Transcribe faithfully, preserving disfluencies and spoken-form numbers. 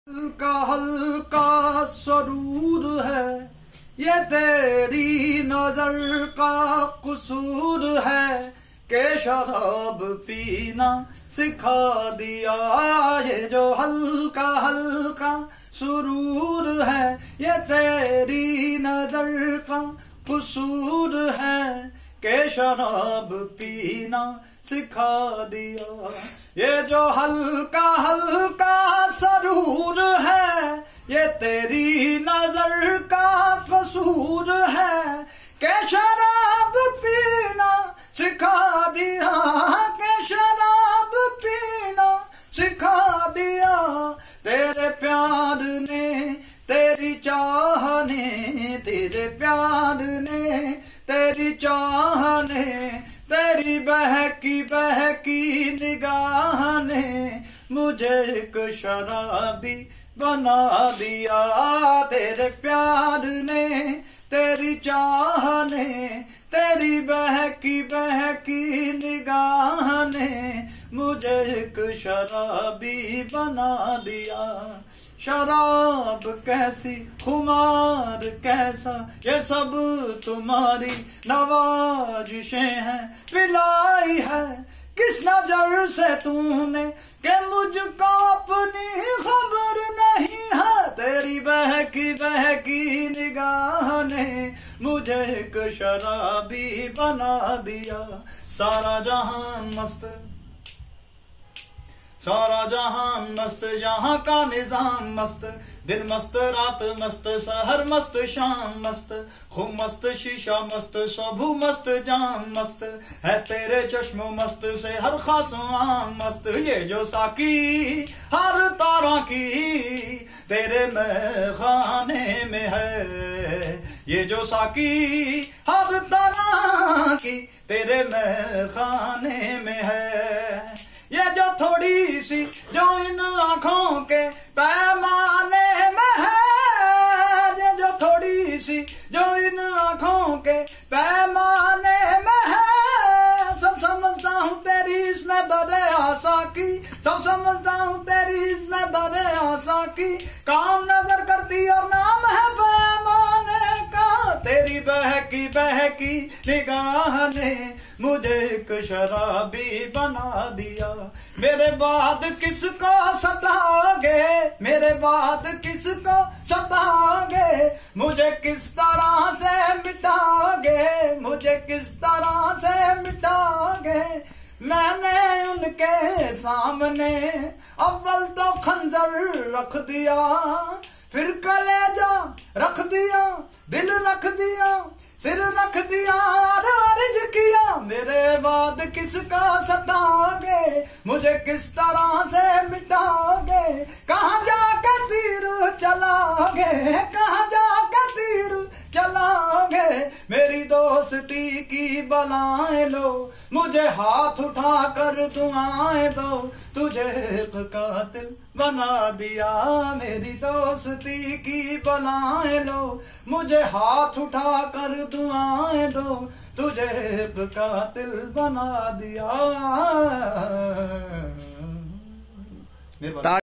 हल्का हल्का सरूर है ये तेरी नजर का कसूर है के शराब पीना सिखा दिया। ये जो हल्का हल्का सुरूर है ये तेरी नजर का कसूर है के शराब पीना सिखा दिया। ये जो हल्का हल्का सरूर है ये तेरी नजर का कसूर है के शराब पीना सिखा दिया। के शराब पीना सिखा दिया। तेरे प्यार ने तेरी चाह ने तेरे प्यार ने तेरी चाह ने तेरी बहकी बहकी निगाह ने मुझे एक शराबी बना दिया। तेरे प्यार ने तेरी चाह ने तेरी बहकी बहकी निगाह ने मुझे एक शराबी बना दिया। शराब कैसी खुमार कैसा ये सब तुम्हारी नवाजिशें हैं पिलाई है किस नजर से तूने के मुझको अपनी खबर नहीं है। तेरी बहकी बहकी निगाह ने मुझे एक शराबी बना दिया। सारा जहान मस्त सारा जहान मस्त यहाँ का निजाम मस्त दिन मस्त रात मस्त सहर मस्त शाम मस्त खूब मस्त शीशा मस्त सबू मस्त जाम मस्त है तेरे चश्मो मस्त से हर खास आम मस्त। ये जो साकी हर तारा की तेरे में खाने में है। ये जो साकी हर तारा की तेरे में खाने में है। ये जो थोड़ी सी जो इन आँखों के पैमाने में है। ये जो थोड़ी सी जो इन आँखों के पैमाने में है। सब समझता हूँ तेरी इसमें दरे आशा की सब समझता हूँ तेरी इसमें दरे आशा की काम नजर करती और नाम है पैमाने का। तेरी बहकी बहकी निगाह ने मुझे एक शराबी बना दिया। मेरे बाद किसको सताओगे मेरे बाद किसको सताओगे मुझे किस तरह से मिटाओगे मुझे किस तरह से मिटाओगे। मैंने उनके सामने अव्वल तो खंजर रख दिया फिर कलेजा रख दिया दिल रख दिया सिर रख दिया और अर्ज किया। मेरे बाद किसका सताओगे मुझे किस तरह से मिटाओगे। कहाँ जाकर तीर चलाओगे कहाँ जाकर तीर चलाओगे। मेरी दोस्ती की बलाएं लो मुझे हाथ उठा कर दुआएं दो तुझे एक कातिल बना दिया। मेरी दोस्ती की बलाएं लो मुझे हाथ उठा कर दुआएं दो तुझे एक कातिल बना दिया।